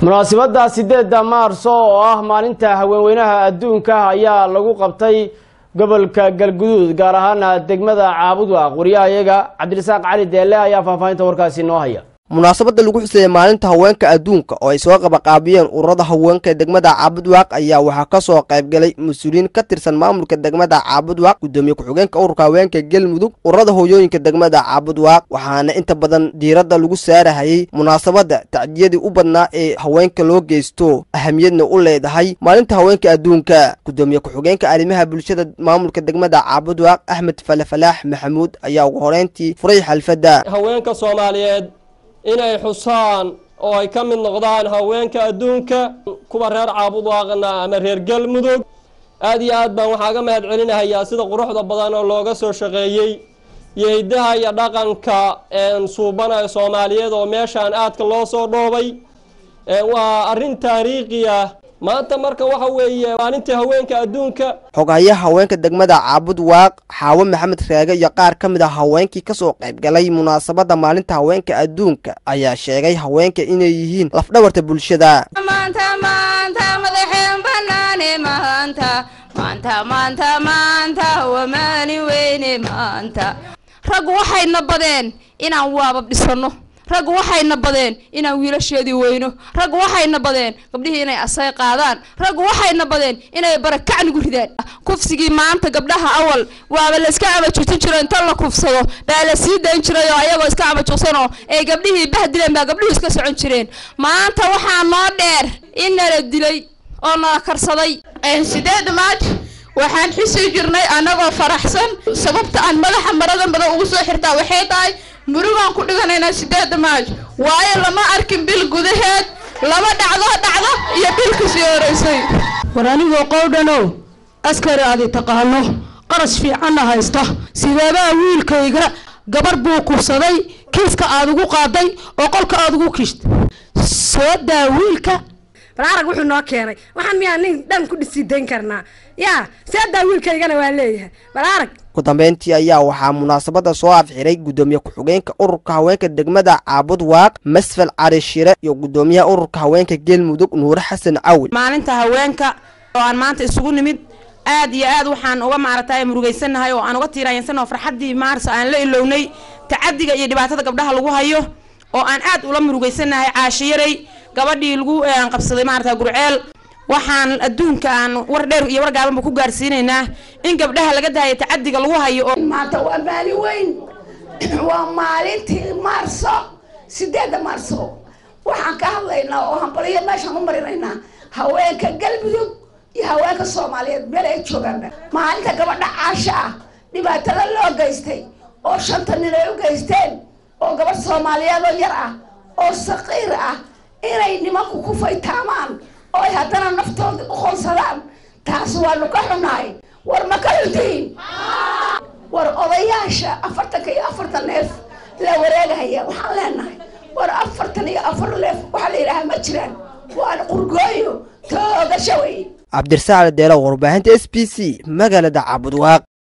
munaasabada 8 Marso oo ah maalinta haweenweynaha adduunka ayaa lagu qabtay gobolka Galguduud gaar ahaan degmada Caabud Waaq wariyahayaga Cabdirasaaq Cali Deelle ayaa faafahinta warkaasi noo haya. munaasabada lagu xusay maalinta haweenka adduunka oo ay soo qabanqaabiyeen ururada haweenka degmada Caabud Waaq ayaa waxa ka soo qayb galay mas'uuliyiin ka tirsan maamulka degmada Caabud Waaq gudoomiye ku-xigeenka ururka haweenka Galmudug ururada hooyooyinka degmada Caabud Waaq waxaana inta badan diiradda lagu saarayay munaasabada tacdiyadii u badnaa ee haweenka loo geysto ahamiyadna u leedahay maalinta haweenka adduunka gudoomiye ku-xigeenka arrimaha bulshada maamulka degmada Caabud Waaq Axmed Falafalaax Maxamuud ayaa ugu horeyntii furay xalfada haweenka Soomaaliyeed inay xusaan oo ay ka mid noqdaan haweenka adduunka kuwa reer Caabud Waaqna ama reer Galmudug aad iyo aad baan waxaaga mahad celinayaa sida quruxda badan oo looga soo shaqeeyay yeedaha iyo dhaqanka suubana Soomaaliyeed oo meeshaan aadka loo soo dhoobay waa arrin taariikhi ah maanta marka waxa weeye maalinta haweenka adduunka xogayaha haweenka degmada Caabud Waaq Xaawo Maxamed Raage iyo qaar ka mid ah haweenkii ka soo qayb galay munaasabada maalinta haweenka adduunka ayaa sheegay haweenka inay yihiin laf dhabarta bulshada maanta madaxeen banaane maanta wamaani weyne maanta rag waxayna badeen inaan waabab dhisano rag waxayna badeen inaan wiilasheedii weyno rag waxayna badeen gabdhihii inay asay qaadaan rag waxayna badeen inay barakac nagu ridaan kufsigii maanta gabdhaha awal waaba la iska abajuutin jiray inta la kufsado baa la sii dayn jiray oo ayagoo iska abajuusanoo ay gabdhihii bahdileen baa gabdhuhu iska socon jireen maanta waxaa noo dheer in la dilay oo nala karsaday 8 Maaj waxaan xisii jirnay anagoo faraxsan sababta aan madaxa marada badan ugu soo xirtaa waxay tahay murugaan ku dhiganayna 8 Maaj waayo lama arkin bil gudaheed lama dhacdo iyo bil ka soo horeysay waranigo qowdano askari aad taqaano qarash fiican haysta sideeba wiilkayga gabar buu kufsaday kiiska aad ugu qaaday oo qolka aad ugu kisht soo daa wiilka fararag wuxuu noo keenay waxaan miyaa nin dhan ku dhisiideyn karnaa yaa sida wiilkaygana waa leeyahay fararag ku dambeyntii ayaa waxaa munaasabada soo afxiray gudoomiye ku-xigeenka ururka haweenka degmada Caabud Waaq Masfal Carishire iyo gudoomiyaha ururka haweenka Galmudug Nuur Xasan Cawil maalinta haweenka oo aan maanta isugu nimid aad iyo aad waxaan uga maartay murugeysanahay oo aan uga tiiraayeensanoo farxadii Marso aan la ilownay tacadiga iyo dhibaatada gabdhaha lagu hayo oo aan aad ula murugeysanahay caashiyaray gabadhii lagu qabsaday maarta gurceel waxaan adduunka aan war dheer iyo war gaaban ku gaarsiinaynaa in gabdhaha laga daayo tacadiga lagu hayo maanta waa maalin weyn waa maalintii Marso 8 Marso waxaan ka hadlaynaa oo hanbaliyo meeshaan u marinaynaa haweenka Galmudug iyo haweenka Soomaaliyeed meel ay joogaan maalinta gabadha caasha ah dhibaatada loo geystay oo 5 nin ay u geysteen oo gabadh Soomaaliyeed oo yar ah oo saqiir ah inay nimanku ku faytaamaan oo ay haddana naftooda u qoonsadaan taas waa nu ka xunahay war ma ka xuntiin war odayaasha 44 neef la wareegaya waxaan leenahay war 44 neef waxa la yiraahdaa ma jiraan waa qurgooyo toogasho wey Cabdirasaaq Deelle warbaahinta SPC magaalada Caabud Waaq.